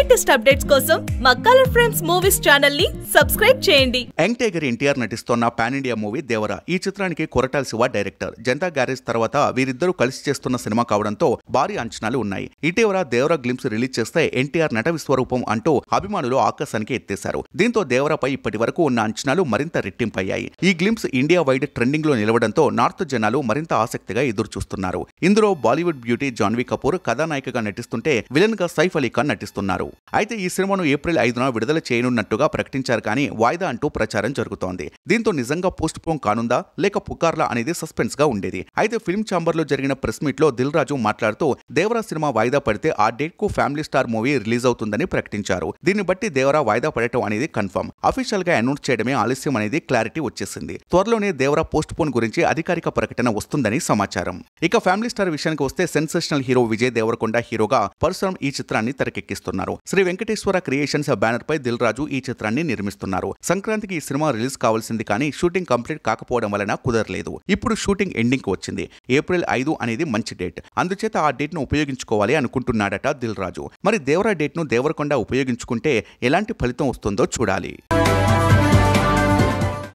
Latest updates కోసం మా colour frames movies channel ని సబ్స్క్రైబ్ చేయండి. యంగ్ టైగర్ ఎన్టీఆర్ నటిస్తున్న పాన్ ఇండియా మూవీ దేవరా. ఈ చిత్రానికి కొరటాల శివ డైరెక్టర్. జనతా గ్యారేజ్ తర్వాత వీరిద్దరూ కలిసి చేస్తున్న సినిమా కావడంతో భారీ అంచనాలు ఉన్నాయి. ఇటీవల దేవరా గ్లింప్స్ రిలీజ్ చేస్తే ఎన్టీఆర్ నట విశ్వరూపం అంటూ అభిమానులు ఆకాశానికి ఎత్తేశారు. దీంతో దేవరాపై ఇప్పటి వరకు ఉన్న అంచనాలు మరింత రెట్టింపయ్యాయి. ఈ గ్లింప్స్ ఇండియా వైడ్ ట్రెండింగ్ లో నిలవడంతో నార్త్ జనాలు మరింత ఆసక్తిగా ఎదురు చూస్తున్నారు. ఇందులో బాలీవుడ్ బ్యూటీ జాన్వీ కపూర్ కథానాయికగా నటిస్తుంటే విలన్ గా సైఫ్ అలీ ఖాన్ నటిస్తున్నారు. అయితే ఈ సినిమాను ఏప్రిల్ 5న విడుదల చేయనున్నట్టుగా ప్రకటించారు కానీ వాయిదా అంటూ ప్రచారం జరుగుతోంది. దీంతో నిజంగా పోస్ట్ పోన్ కానుందా లేక పుకార్లా అనేది సస్పెన్స్ గా ఉండేది. అయితే ఫిల్మ్ ఛాంబర్ లో జరిగిన ప్రెస్ మీట్ లో దిల్ రాజు మాట్లాడుతూ దేవరా సినిమా వాయిదా పడితే ఆ డేట్ కు ఫ్యామిలీ స్టార్ మూవీ రిలీజ్ అవుతుందని ప్రకటించారు. దీన్ని బట్టి దేవరా వాయిదా పడటం అనేది కన్ఫర్మ్. అఫీషియల్ గా అనౌన్స్ చేయడమే ఆలస్యం అనేది క్లారిటీ వచ్చేసింది. త్వరలోనే దేవరా పోస్ట్ పోన్ గురించి అధికారిక ప్రకటన వస్తుందని సమాచారం. ఇక ఫ్యామిలీ స్టార్ విషయానికి వస్తే సెన్సేషనల్ హీరో విజయ్ దేవరకొండ హీరోగా పరశురామ్ ఈ చిత్రాన్ని తెరకెక్కిస్తున్నారు. శ్రీ వెంకటేశ్వర క్రియేషన్స్ బ్యానర్ పై దిల్ రాజు ఈ చిత్రాన్ని నిర్మిస్తున్నారు. సంక్రాంతికి ఈ సినిమా రిలీజ్ కావాల్సింది కానీ షూటింగ్ కంప్లీట్ కాకపోవడం వలన కుదరలేదు. ఇప్పుడు షూటింగ్ ఎండింగ్ కి వచ్చింది. ఏప్రిల్ 5 అనేది మంచి డేట్. అందుచేత ఆ డేట్ ను ఉపయోగించుకోవాలి అనుకుంటున్నాడట దిల్ రాజు. మరి దేవరా డేట్ ను దేవరకొండ ఉపయోగించుకుంటే ఎలాంటి ఫలితం వస్తుందో చూడాలి.